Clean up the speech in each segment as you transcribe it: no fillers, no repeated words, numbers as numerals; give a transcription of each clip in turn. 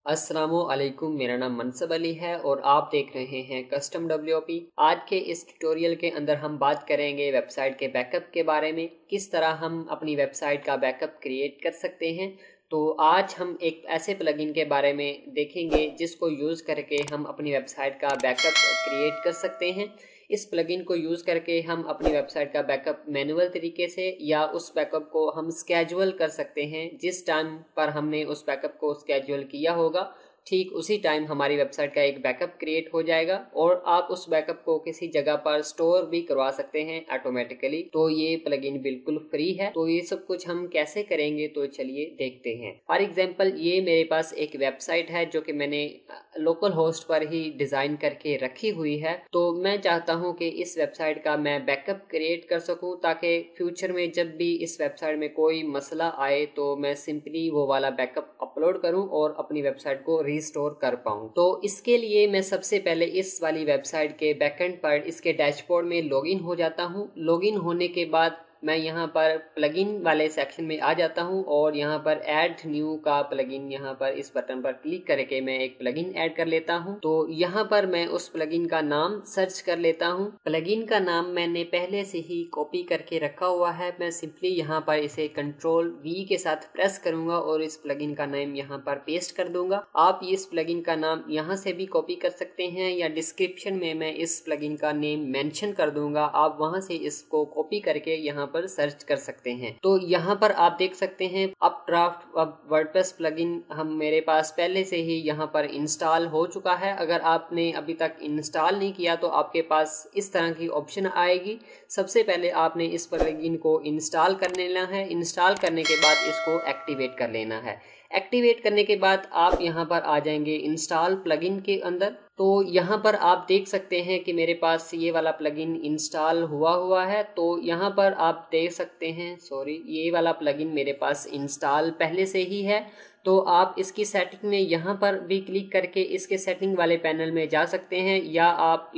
अस्सलामुअलैकुम। मेरा नाम मनसब अली है और आप देख रहे हैं कस्टम डब्ल्यूपी। आज के इस ट्यूटोरियल के अंदर हम बात करेंगे वेबसाइट के बैकअप के बारे में, किस तरह हम अपनी वेबसाइट का बैकअप क्रिएट कर सकते हैं। तो आज हम एक ऐसे प्लगइन के बारे में देखेंगे जिसको यूज़ करके हम अपनी वेबसाइट का बैकअप क्रिएट कर सकते हैं। इस प्लगइन को यूज़ करके हम अपनी वेबसाइट का बैकअप मैनुअल तरीके से या उस बैकअप को हम स्केजुअल कर सकते हैं। जिस टाइम पर हमने उस बैकअप को स्केजुअल किया होगा ठीक उसी टाइम हमारी वेबसाइट का एक बैकअप क्रिएट हो जाएगा और आप उस बैकअप को किसी जगह पर स्टोर भी करवा सकते हैं ऑटोमेटिकली। तो ये प्लगइन बिल्कुल फ्री है। तो ये सब कुछ हम कैसे करेंगे तो चलिए देखते हैं। फॉर एग्जांपल ये मेरे पास एक वेबसाइट है जो कि मैंने लोकल होस्ट पर ही डिजाइन करके रखी हुई है। तो मैं चाहता हूं कि इस वेबसाइट का मैं बैकअप क्रिएट कर सकूं ताकि फ्यूचर में जब भी इस वेबसाइट में कोई मसला आए तो मैं सिंपली वो वाला बैकअप अपलोड करूं और अपनी वेबसाइट को रिस्टोर कर पाऊं। तो इसके लिए मैं सबसे पहले इस वाली वेबसाइट के बैकएंड पर इसके डैशबोर्ड में लॉगिन हो जाता हूं। लॉगिन होने के बाद मैं यहाँ पर प्लगइन वाले सेक्शन में आ जाता हूँ और यहाँ पर ऐड न्यू का प्लगइन, यहाँ पर इस बटन पर क्लिक करके मैं एक प्लगइन ऐड कर लेता हूँ। तो यहाँ पर मैं उस प्लगइन का नाम सर्च कर लेता हूँ। प्लगइन का नाम मैंने पहले से ही कॉपी करके रखा हुआ है। मैं सिंपली यहाँ पर इसे कंट्रोल V के साथ प्रेस करूंगा और इस प्लगइन का नाम यहाँ पर पेस्ट कर दूंगा। आप इस प्लगइन का नाम यहाँ से भी कॉपी कर सकते हैं या डिस्क्रिप्शन में मैं इस प्लगइन का नेम मेंशन कर दूंगा। आप वहां से इसको कॉपी करके यहाँ पर सर्च कर सकते हैं। तो यहाँ पर आप देख सकते हैं अपड्राफ्ट वर्डप्रेस प्लगइन हम मेरे पास पहले से ही यहाँ पर इंस्टॉल हो चुका है। अगर आपने अभी तक इंस्टॉल नहीं किया तो आपके पास इस तरह की ऑप्शन आएगी। सबसे पहले आपने इस प्लगइन को इंस्टॉल कर लेना है। इंस्टॉल करने के बाद इसको एक्टिवेट कर लेना है। एक्टिवेट करने के बाद आप यहाँ पर आ जाएंगे इंस्टॉल प्लगइन के अंदर। तो यहाँ पर आप देख सकते हैं कि मेरे पास ये वाला प्लगइन इंस्टॉल हुआ है। तो यहाँ पर आप देख सकते हैं, ये वाला प्लगइन मेरे पास इंस्टॉल पहले से ही है। तो आप इसकी सेटिंग में यहाँ पर भी क्लिक करके इसके सेटिंग वाले पैनल में जा सकते हैं या आप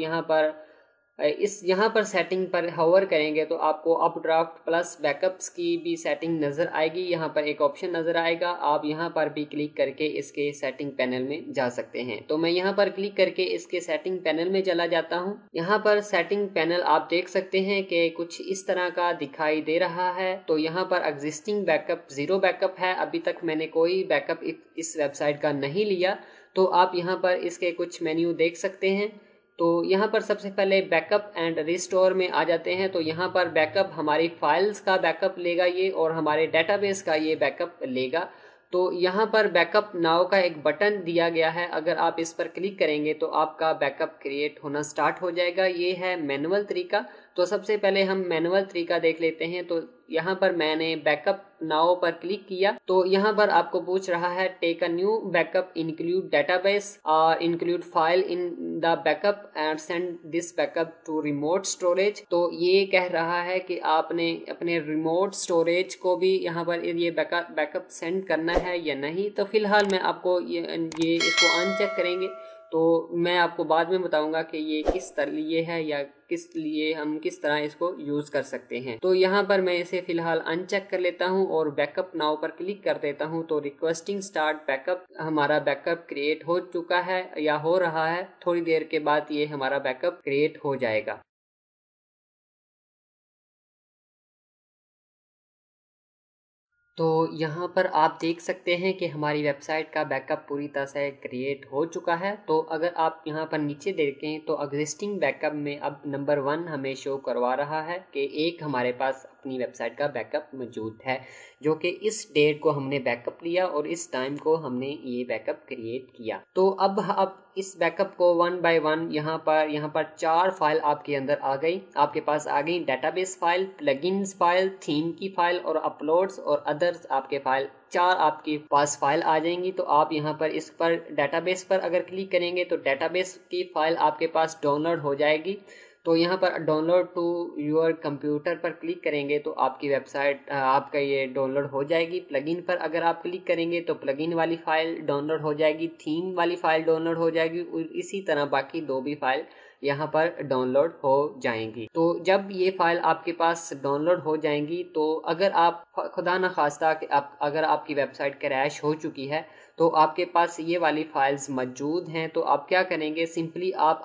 यहाँ पर सेटिंग पर हॉवर करेंगे तो आपको अपड्राफ्ट प्लस बैकअप्स की भी सेटिंग नज़र आएगी। यहाँ पर एक ऑप्शन नज़र आएगा, आप यहाँ पर भी क्लिक करके इसके सेटिंग पैनल में जा सकते हैं। तो मैं यहाँ पर क्लिक करके इसके सेटिंग पैनल में चला जाता हूँ। यहाँ पर सेटिंग पैनल आप देख सकते हैं कि कुछ इस तरह का दिखाई दे रहा है। तो यहाँ पर एग्जिस्टिंग बैकअप 0 बैकअप है। अभी तक मैंने कोई बैकअप इस वेबसाइट का नहीं लिया। तो आप यहाँ पर इसके कुछ मेन्यू देख सकते हैं। तो यहाँ पर सबसे पहले बैकअप एंड रिस्टोर में आ जाते हैं। तो यहाँ पर बैकअप हमारी फाइल्स का बैकअप लेगा ये और हमारे डेटाबेस का ये बैकअप लेगा। तो यहाँ पर बैकअप नाउ का एक बटन दिया गया है। अगर आप इस पर क्लिक करेंगे तो आपका बैकअप क्रिएट होना स्टार्ट हो जाएगा। ये है मैनुअल तरीका। तो सबसे पहले हम मैनुअल तरीका देख लेते हैं। तो यहाँ पर मैंने बैकअप नाउ पर क्लिक किया तो यहाँ पर आपको पूछ रहा है take a new backup, include database और include file in the backup and send this backup to remote storage. तो ये कह रहा है कि आपने अपने रिमोट स्टोरेज को भी यहाँ पर ये बैकअप सेंड करना है या नहीं। तो फिलहाल मैं आपको ये इसको अनचेक करेंगे। तो मैं आपको बाद में बताऊंगा कि ये किस लिए है या किस लिए हम किस तरह इसको यूज़ कर सकते हैं। तो यहाँ पर मैं इसे फिलहाल अनचेक कर लेता हूँ और बैकअप नाउ पर क्लिक कर देता हूँ। तो रिक्वेस्टिंग स्टार्ट बैकअप, हमारा बैकअप क्रिएट हो चुका है या हो रहा है। थोड़ी देर के बाद ये हमारा बैकअप क्रिएट हो जाएगा। तो यहाँ पर आप देख सकते हैं कि हमारी वेबसाइट का बैकअप पूरी तरह से क्रिएट हो चुका है। तो अगर आप यहाँ पर नीचे देखें तो एग्जिस्टिंग बैकअप में अब नंबर 1 हमें शो करवा रहा है कि एक हमारे पास अपनी वेबसाइट का बैकअप मौजूद है जो कि इस डेट को हमने बैकअप लिया और इस टाइम को हमने ये बैकअप क्रिएट किया। तो अब इस बैकअप को 1 बाय 1 यहाँ पर 4 फाइल आपके अंदर आ गई, आपके पास आ गई database file, plugins file, theme की फाइल और अपलोड्स और अदर्स आपके फाइल 4 आपके पास फाइल आ जाएंगी। तो आप यहाँ पर इस पर डेटाबेस पर अगर क्लिक करेंगे तो डेटाबेस की फाइल आपके पास डाउनलोड हो जाएगी। तो यहाँ पर डाउनलोड टू योर कंप्यूटर पर क्लिक करेंगे तो आपकी वेबसाइट आपका ये डाउनलोड हो जाएगी। प्लगइन पर अगर आप क्लिक करेंगे तो प्लगइन वाली फाइल डाउनलोड हो जाएगी, थीम वाली फाइल डाउनलोड हो जाएगी और इसी तरह बाकी 2 भी फाइल यहाँ पर डाउनलोड हो जाएंगी। तो जब ये फाइल आपके पास डाउनलोड हो जाएंगी तो अगर आप खुदा न खास्ता कि अगर आपकी वेबसाइट क्रैश हो चुकी है तो आपके पास ये वाली फाइल्स मौजूद हैं, तो आप क्या करेंगे, सिंपली आप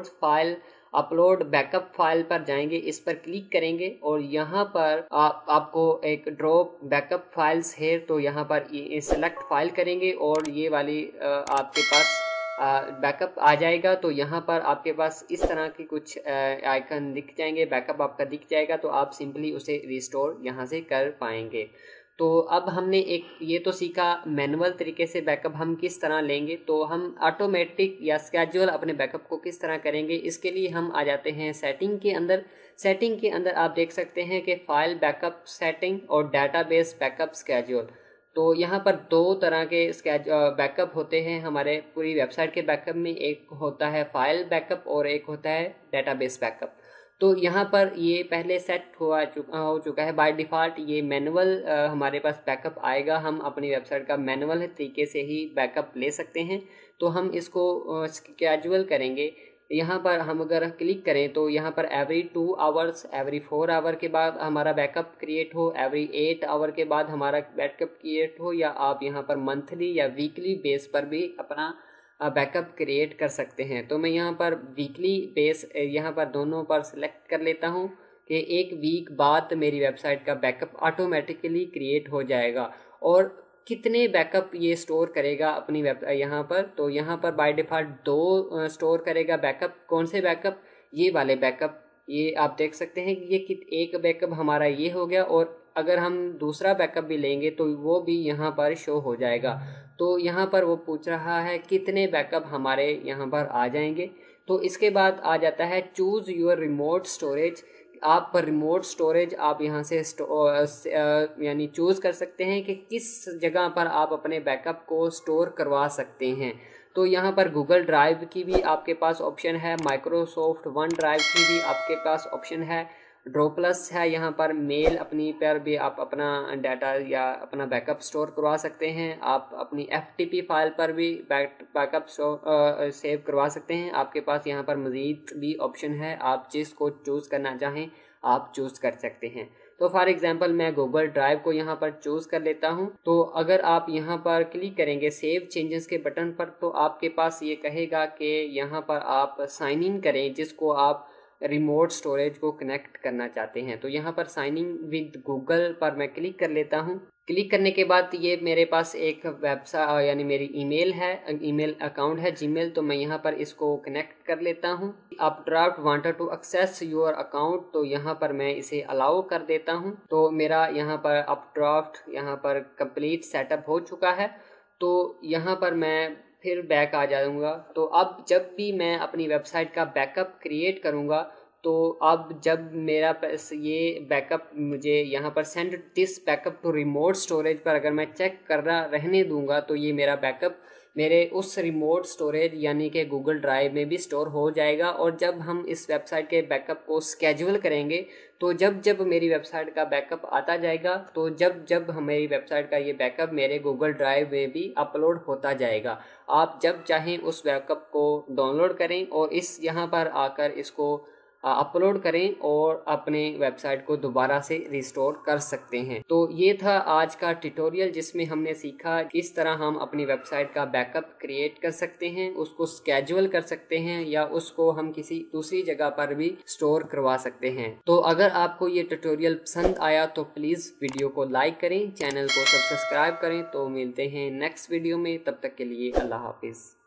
अपलोड बैकअप फाइल पर जाएंगे, इस पर क्लिक करेंगे और यहाँ पर आपको एक ड्रॉप बैकअप फाइल्स है, तो यहाँ पर ये सेलेक्ट फाइल करेंगे और ये वाली आपके पास बैकअप आ जाएगा। तो यहाँ पर आपके पास इस तरह की कुछ आइकन दिख जाएंगे, बैकअप आपका दिख जाएगा, तो आप सिंपली उसे रिस्टोर यहाँ से कर पाएंगे। तो अब हमने एक ये तो सीखा मैनुअल तरीके से बैकअप हम किस तरह लेंगे, तो हम ऑटोमेटिक या स्केड्यूल अपने बैकअप को किस तरह करेंगे, इसके लिए हम आ जाते हैं सेटिंग के अंदर। सेटिंग के अंदर आप देख सकते हैं कि फाइल बैकअप सेटिंग और डाटाबेस बैकअप स्केड्यूल। तो यहाँ पर दो तरह के बैकअप होते हैं हमारे पूरी वेबसाइट के बैकअप में, एक होता है फाइल बैकअप और एक होता है डाटाबेस बैकअप। तो यहाँ पर ये पहले सेट हो चुका है बाय डिफ़ॉल्ट, ये मैनुअल हमारे पास बैकअप आएगा। हम अपनी वेबसाइट का मैनुअल तरीके से ही बैकअप ले सकते हैं। तो हम इसको स्केड्यूल करेंगे। यहाँ पर हम अगर क्लिक करें तो यहाँ पर एवरी 2 आवर्स, एवरी 4 आवर के बाद हमारा बैकअप क्रिएट हो, एवरी 8 आवर के बाद हमारा बैकअप क्रिएट हो, या आप यहाँ पर मंथली या वीकली बेस पर भी अपना बैकअप क्रिएट कर सकते हैं। तो मैं यहाँ पर वीकली बेस यहाँ पर दोनों पर सिलेक्ट कर लेता हूँ कि एक वीक बाद मेरी वेबसाइट का बैकअप ऑटोमेटिकली क्रिएट हो जाएगा। और कितने बैकअप ये स्टोर करेगा अपनी वेब यहाँ पर, तो यहाँ पर बाय डिफ़ॉल्ट 2 स्टोर करेगा बैकअप। कौन से बैकअप, ये वाले बैकअप, ये आप देख सकते हैं कि ये एक बैकअप हमारा ये हो गया, और अगर हम दूसरा बैकअप भी लेंगे तो वो भी यहाँ पर शो हो जाएगा। तो यहाँ पर वो पूछ रहा है कितने बैकअप हमारे यहाँ पर आ जाएंगे। तो इसके बाद आ जाता है चूज़ योर रिमोट स्टोरेज। आप रिमोट स्टोरेज आप यहाँ से यानी चूज़ कर सकते हैं कि किस जगह पर आप अपने बैकअप को स्टोर करवा सकते हैं। तो यहाँ पर गूगल ड्राइव की भी आपके पास ऑप्शन है, माइक्रोसॉफ्ट वन ड्राइव की भी आपके पास ऑप्शन है, ड्रोप्लस है, यहाँ पर मेल अपनी पर भी आप अपना डाटा या अपना बैकअप स्टोर करवा सकते हैं। आप अपनी FTP फाइल पर भी बैकअप सेव करवा सकते हैं। आपके पास यहाँ पर मज़ीद भी ऑप्शन है, आप जिसको चूज़ करना चाहें आप चूज़ कर सकते हैं। तो फॉर एग्जांपल मैं गूगल ड्राइव को यहाँ पर चूज़ कर लेता हूँ। तो अगर आप यहाँ पर क्लिक करेंगे सेव चेंजेस के बटन पर, तो आपके पास ये कहेगा कि यहाँ पर आप साइन इन करें जिसको आप रिमोट स्टोरेज को कनेक्ट करना चाहते हैं। तो यहाँ पर साइन इन विद गूगल पर मैं क्लिक कर लेता हूँ। क्लिक करने के बाद ये मेरे पास एक वेबसाइट यानी मेरी ईमेल अकाउंट है जीमेल, तो मैं यहाँ पर इसको कनेक्ट कर लेता हूँ। Updraft wanted to access your account, तो यहाँ पर मैं इसे अलाउ कर देता हूँ। तो मेरा यहाँ पर अपड्राफ्ट यहाँ पर कंप्लीट सेटअप हो चुका है। तो यहाँ पर मैं फिर बैक आ जाऊँगा। तो अब जब भी मैं अपनी वेबसाइट का बैकअप क्रिएट करूँगा, तो अब जब मेरा ये बैकअप मुझे यहाँ पर send this backup to remote storage पर अगर मैं चेक कर रहा रहने दूंगा, तो ये मेरा बैकअप मेरे उस रिमोट स्टोरेज यानी कि गूगल ड्राइव में भी स्टोर हो जाएगा। और जब हम इस वेबसाइट के बैकअप को स्केड्यूल करेंगे, तो जब जब मेरी वेबसाइट का बैकअप आता जाएगा, तो जब जब हमारी वेबसाइट का ये बैकअप मेरे गूगल ड्राइव में भी अपलोड होता जाएगा। आप जब चाहें उस बैकअप को डाउनलोड करें और इस यहाँ पर आकर इसको अपलोड करें और अपने वेबसाइट को दोबारा से रिस्टोर कर सकते हैं। तो ये था आज का ट्यूटोरियल जिसमें हमने सीखा किस तरह हम अपनी वेबसाइट का बैकअप क्रिएट कर सकते हैं, उसको स्केड्यूल कर सकते हैं या उसको हम किसी दूसरी जगह पर भी स्टोर करवा सकते हैं। तो अगर आपको ये ट्यूटोरियल पसंद आया तो प्लीज़ वीडियो को लाइक करें, चैनल को सब्सक्राइब करें। तो मिलते हैं नेक्स्ट वीडियो में, तब तक के लिए अल्लाह हाफिज़।